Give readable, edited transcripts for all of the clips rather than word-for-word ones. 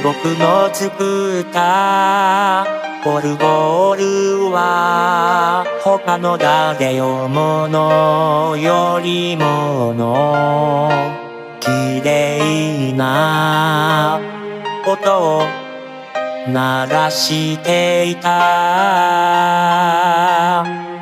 僕の作ったオルゴールは他の誰よものよりもの綺麗な音を鳴らしていた。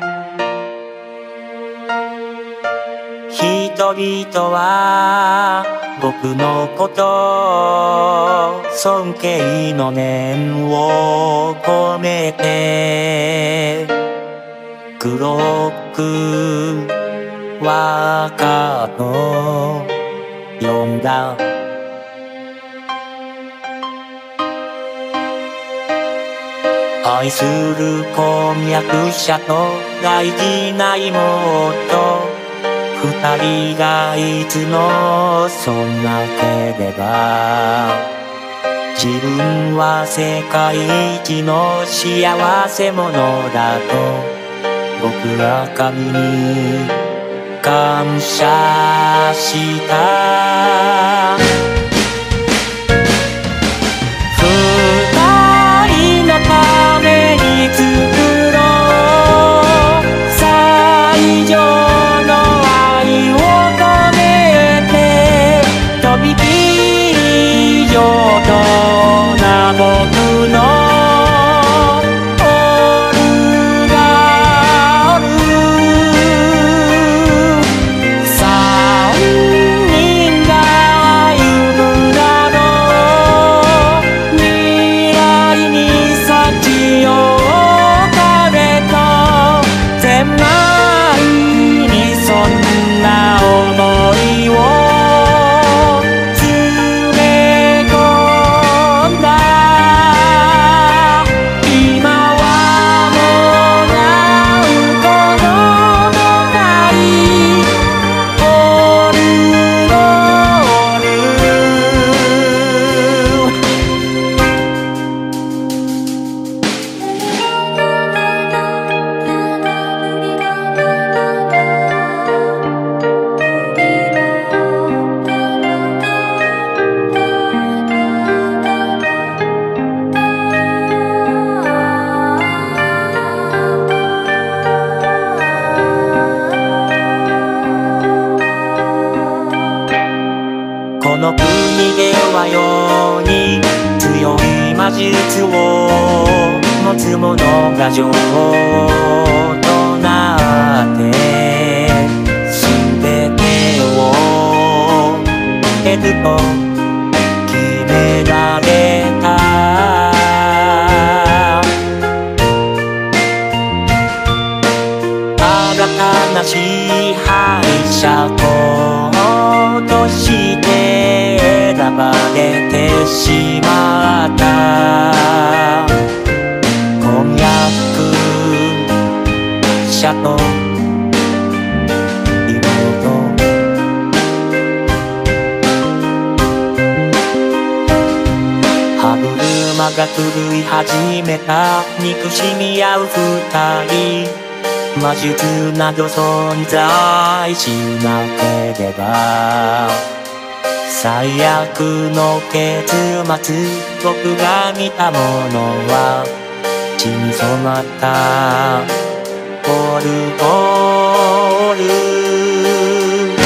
人々は僕のこと尊敬の念を込めて黒く若と呼んだ。愛する婚約者と大事な妹二人がいつもそんなければ自分は世界一の幸せ者だと僕は神に感謝した。二人のために作ろう最上僕のオルがおる三人が歩むだろう未来に幸を彼と狭いにそんな想いをこの国では世に強い魔術を持つ者が女王となって全てを得ると決められた。新たな支配者として選ばれてしまった婚約者と妹。歯車が狂い始めた憎しみ合う二人魔術など存在しなければ最悪の結末僕が見たものは血に染まったオルゴール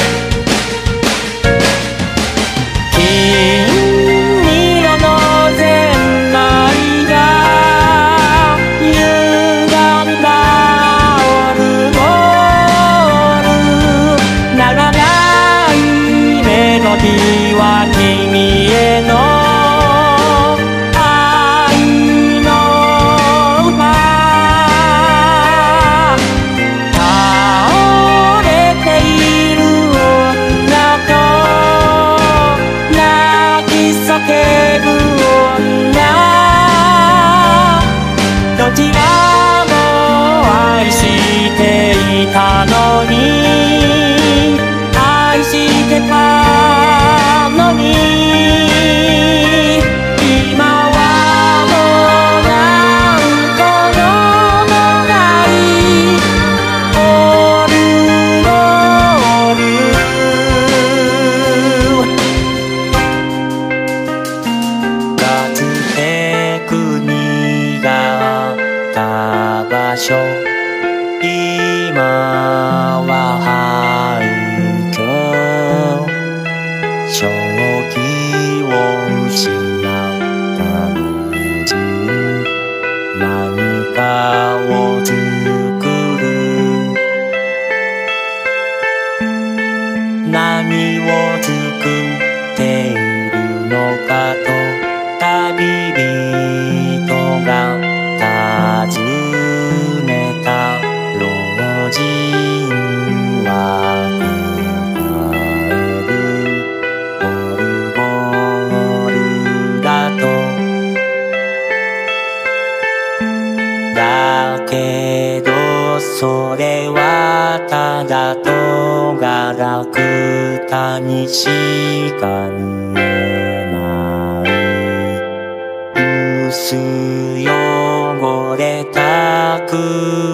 金色のゼンマイが歪んだオルゴール長いメロディーは君への倒れ場所今は廃墟正気を失ったのず何かを作る何を作っているのかと旅人が尋ねた老人は答えるオルゴールだとだけどそれはただとがらくたにしか見えない薄汚れた空